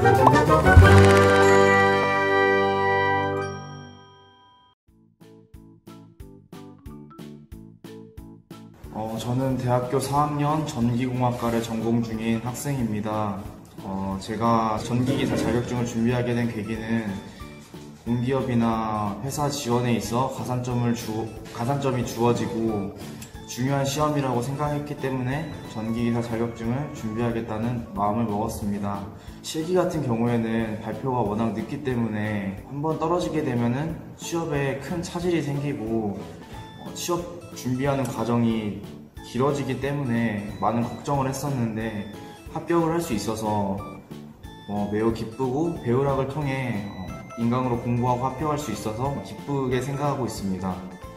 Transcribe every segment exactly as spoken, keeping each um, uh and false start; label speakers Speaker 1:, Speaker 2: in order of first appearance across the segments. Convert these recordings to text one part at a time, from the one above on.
Speaker 1: 어, 저는 대학교 사 학년 전기공학과를 전공 중인 학생입니다. 어, 제가 전기기사 자격증을 준비하게 된 계기는 공기업이나 회사 지원에 있어 가산점을 주, 가산점이 주어지고 중요한 시험이라고 생각했기 때문에 전기기사 자격증을 준비하겠다는 마음을 먹었습니다. 실기 같은 경우에는 발표가 워낙 늦기 때문에 한번 떨어지게 되면은 취업에 큰 차질이 생기고 어, 취업 준비하는 과정이 길어지기 때문에 많은 걱정을 했었는데 합격을 할 수 있어서 어, 매우 기쁘고 배우락을 통해 어, 인강으로 공부하고 합격할 수 있어서 기쁘게 생각하고 있습니다.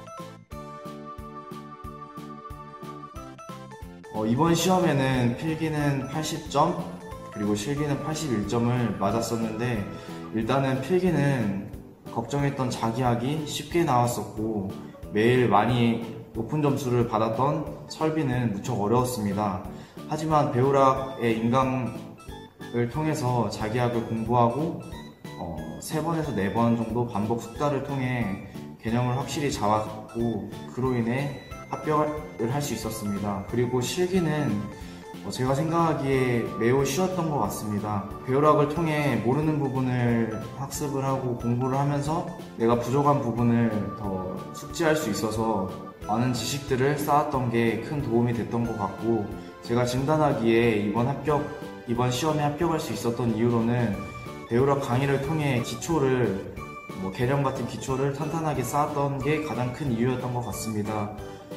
Speaker 1: 어, 이번 시험에는 필기는 팔십 점 그리고 실기는 팔십일 점을 맞았었는데 일단은 필기는 걱정했던 자기학이 쉽게 나왔었고 매일 많이 높은 점수를 받았던 설비는 무척 어려웠습니다. 하지만 배우락의 인강을 통해서 자기학을 공부하고 어, 세 번에서 네 번 정도 반복 숙달을 통해 개념을 확실히 잡았고 그로 인해 합격을 할 수 있었습니다. 그리고 실기는 어, 제가 생각하기에 매우 쉬웠던 것 같습니다. 배우락을 통해 모르는 부분을 학습을 하고 공부를 하면서 내가 부족한 부분을 더 숙지할 수 있어서 많은 지식들을 쌓았던 게 큰 도움이 됐던 것 같고 제가 진단하기에 이번 합격, 이번 시험에 합격할 수 있었던 이유로는 배우락 강의를 통해 기초를, 뭐 개념 같은 기초를 탄탄하게 쌓았던 게 가장 큰 이유였던 것 같습니다.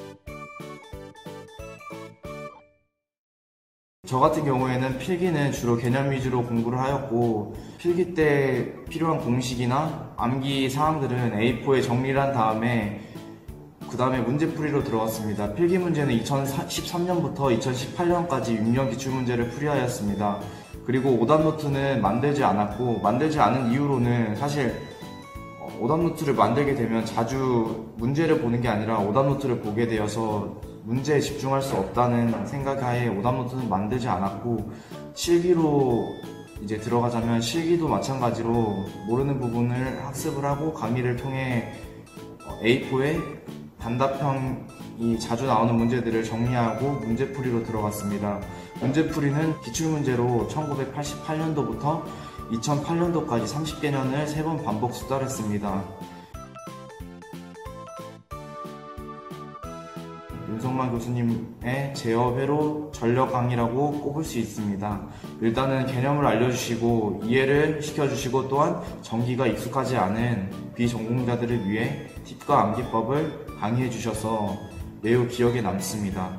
Speaker 1: 저 같은 경우에는 필기는 주로 개념 위주로 공부를 하였고 필기 때 필요한 공식이나 암기 사항들은 에이 포에 정리를 한 다음에 그 다음에 문제풀이로 들어갔습니다. 필기 문제는 이천십삼 년부터 이천십팔 년까지 육 년 기출문제를 풀이하였습니다. 그리고 오답 노트는 만들지 않았고 만들지 않은 이유로는 사실 오답 노트를 만들게 되면 자주 문제를 보는 게 아니라 오답 노트를 보게 되어서 문제에 집중할 수 없다는 생각하에 오답 노트는 만들지 않았고 실기로 이제 들어가자면 실기도 마찬가지로 모르는 부분을 학습을 하고 강의를 통해 에이 포에 단답형이 자주 나오는 문제들을 정리하고 문제풀이로 들어갔습니다. 문제풀이는 기출문제로 천구백팔십팔 년도부터 이천팔 년도까지 삼십 개년을 세 번 반복 숙달했습니다. 윤석만 교수님의 제어회로 전력 강의라고 꼽을 수 있습니다. 일단은 개념을 알려주시고 이해를 시켜주시고 또한 전기가 익숙하지 않은 비전공자들을 위해 팁과 암기법을 강의해 주셔서 매우 기억에 남습니다.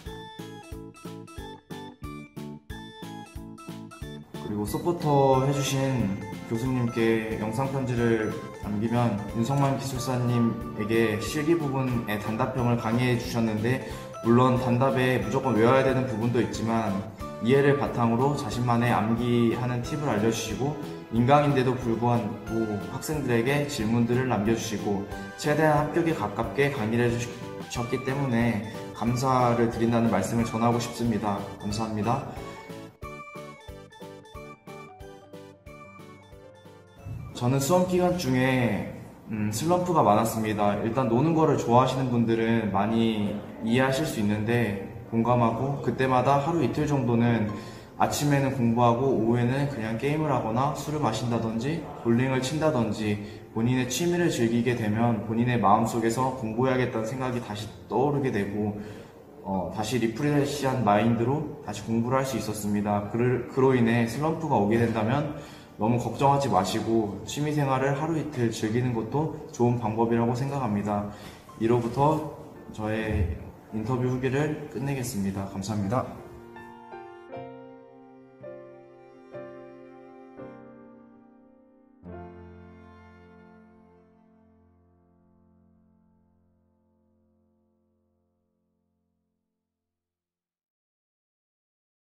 Speaker 1: 그리고 서포터 해주신 교수님께 영상 편지를 남기면 윤석만 기술사님에게 실기 부분의 단답형을 강의해 주셨는데 물론 단답에 무조건 외워야 되는 부분도 있지만 이해를 바탕으로 자신만의 암기하는 팁을 알려주시고 인강인데도 불구하고 학생들에게 질문들을 남겨주시고 최대한 합격에 가깝게 강의를 해주셨기 때문에 감사를 드린다는 말씀을 전하고 싶습니다. 감사합니다. 저는 수험 기간 중에 음, 슬럼프가 많았습니다. 일단 노는 거를 좋아하시는 분들은 많이 이해하실 수 있는데 공감하고 그때마다 하루 이틀 정도는 아침에는 공부하고 오후에는 그냥 게임을 하거나 술을 마신다든지 볼링을 친다든지 본인의 취미를 즐기게 되면 본인의 마음속에서 공부해야겠다는 생각이 다시 떠오르게 되고 어, 다시 리프레시한 마인드로 다시 공부를 할 수 있었습니다. 그를, 그로 인해 슬럼프가 오게 된다면 너무 걱정하지 마시고 취미생활을 하루 이틀 즐기는 것도 좋은 방법이라고 생각합니다. 이로부터 저의 인터뷰 후기를 끝내겠습니다. 감사합니다.